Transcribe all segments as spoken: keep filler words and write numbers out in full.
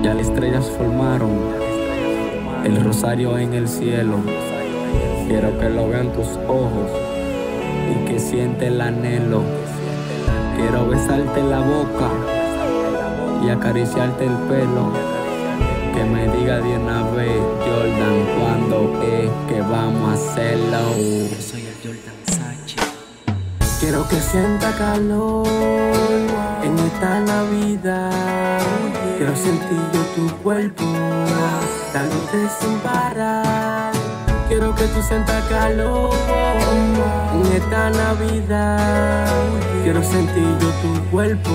Ya las estrellas formaron el rosario en el cielo. Quiero que lo vean tus ojos y que siente el anhelo. Quiero besarte la boca y acariciarte el pelo. Que me diga de una vez, Jordan, ¿cuándo es que vamos a hacerlo? Yo soy el Jordan Sachi. Quiero que sienta calor en esta Navidad. Quiero sentir yo tu cuerpo dándote sin parar. Quiero que tú sientas calor en esta Navidad. Quiero sentir yo tu cuerpo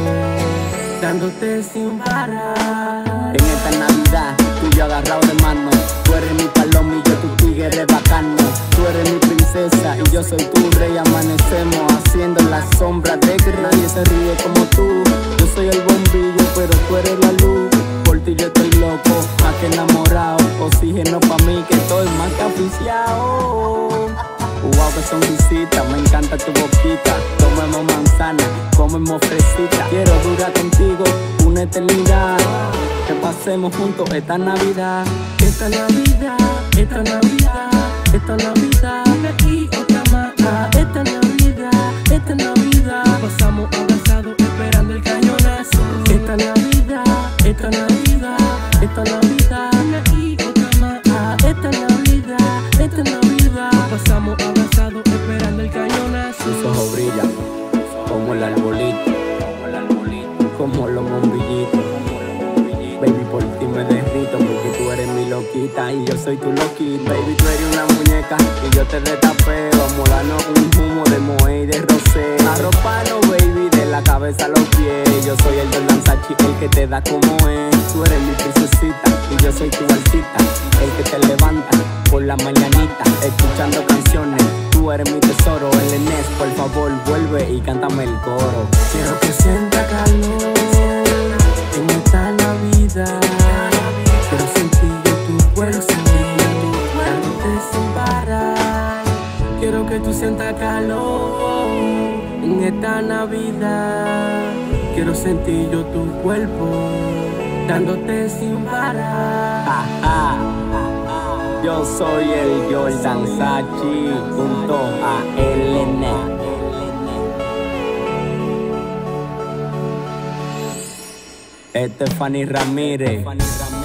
dándote sin parar. En esta Navidad, tú y yo agarrado de mano. Tú eres mi paloma y yo tu tigre bacano. Tú eres mi princesa y yo soy tu rey. Amanecemos haciendo la sombra de que nadie se ríe como tú. Yo soy el bombillo, pero tú eres la luz. Por ti yo estoy loco, más que enamorado. Oxígeno pa' mí que estoy más que aficiado. Wow, que sonrisita, me encanta tu boquita. Comemos manzana, comemos fresita. Quiero durar contigo una eternidad. Que pasemos juntos esta Navidad. Esta Navidad, esta Navidad, esta Navidad. Y otra más. Esta Navidad, esta Navidad. Pasamos abrazados esperando el cañonazo. Esta Navidad, esta Navidad, esta Navidad. Y otra más. Esta Navidad, esta Navidad. Pasamos abrazados esperando el cañonazo. Tus ojos brillan como el arbolito, como el arbolito, como los bombillitos. Baby, por ti me derrito porque tú eres mi loquita y yo soy tu loquita. Baby, tú eres una muñeca y yo te retapeo. Vamos a darnos un humo de moe y de rosé. Arropano, baby, de la cabeza a los pies. Yo soy el Jordan Sachi, el que te da como es. Tú eres mi princesita y yo soy tu balsita, el que te levanta por la mañanita escuchando canciones. Tú eres mi tesoro, el Enes, por favor vuelve y cántame el coro. Quiero que sienta calor en esta Navidad. Quiero sentir yo tu cuerpo dándote sin parar. Quiero que tú sientas calor en esta Navidad. Quiero sentir yo tu cuerpo dándote sin parar. Ah, ah. Yo soy el Jordan Sachi junto a L N. Estefany Ramírez.